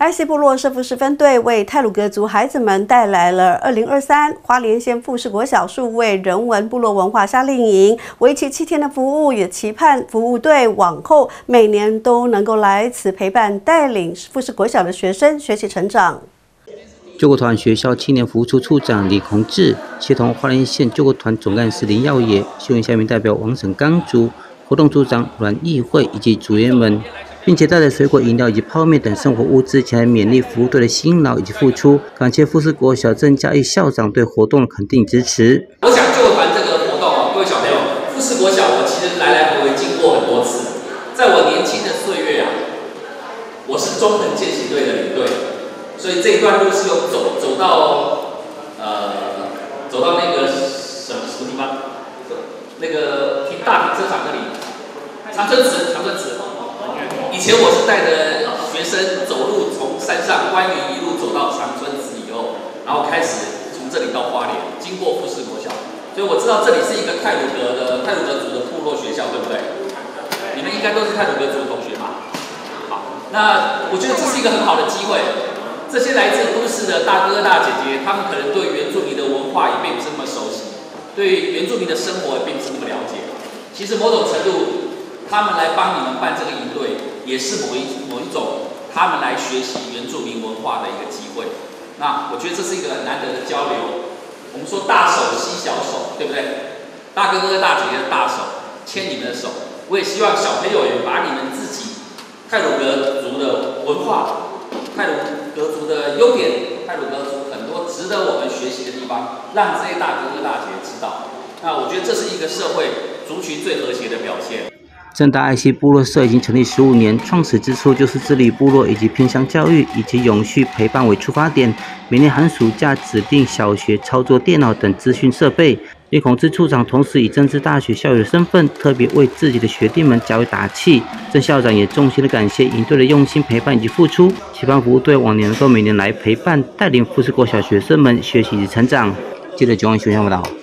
爱惜部落社福10分队为太鲁阁族孩子们带来了2023花莲县富士国小数位人文部落文化夏令营，为期7天的服务，也期盼服务队往后每年都能够来此陪伴带领富士国小的学生学习成长。 救国团学校青年服务处处长李宏志，协同花莲县救国团总干事林耀野、新闻下面代表王沈刚竹、活动组长阮义惠以及组员们，并且带着水果、饮料以及泡面等生活物资前来勉励服务队的辛劳以及付出，感谢富士国小郑嘉义校长对活动的肯定支持。 我想救国团这个活动，各位小朋友，富士国小我其实来来回回经过很多次，在我年轻的岁月啊，我是中横健行队的领队。所以这一段路是有走到那个什么地方？那个大停车场那里，长春祠。以前我是带着学生走路从山上关云一路走到长春祠以后，然后开始从这里到花莲，经过富士国小，所以我知道这里是一个太鲁阁族的部落学校，对不对？你们应该都是太鲁阁族的同学吧？好，那我觉得这是一个很好的机会。这些来自都市的大哥大姐姐，他们可能对原住民的文化也并不是那么熟悉，对原住民的生活也并不是那么了解。其实某种程度，他们来帮你们办这个营队，也是某一种他们来学习原住民文化的一个机会。那我觉得这是一个很难得的交流。我们说大手牵小手，对不对？大哥哥大姐姐的大手牵你们的手，我也希望小朋友也把你们自己太鲁阁族的文化。太鲁阁族的优点，太鲁阁族很多值得我们学习的地方，让这些大哥哥大姐知道。那我觉得这是一个社会族群最和谐的表现。 正大爱惜部落社已经成立15年，创始之初就是致力部落以及偏乡教育以及永续陪伴为出发点。每年寒暑假指定小学操作电脑等资讯设备。李宏志处长同时以政治大学校友的身份，特别为自己的学弟们加油打气。郑校长也衷心的感谢营队的用心陪伴以及付出，期盼服务队往年能够每年来陪伴带领富士国小学生们学习及成长。记者9万新闻报道。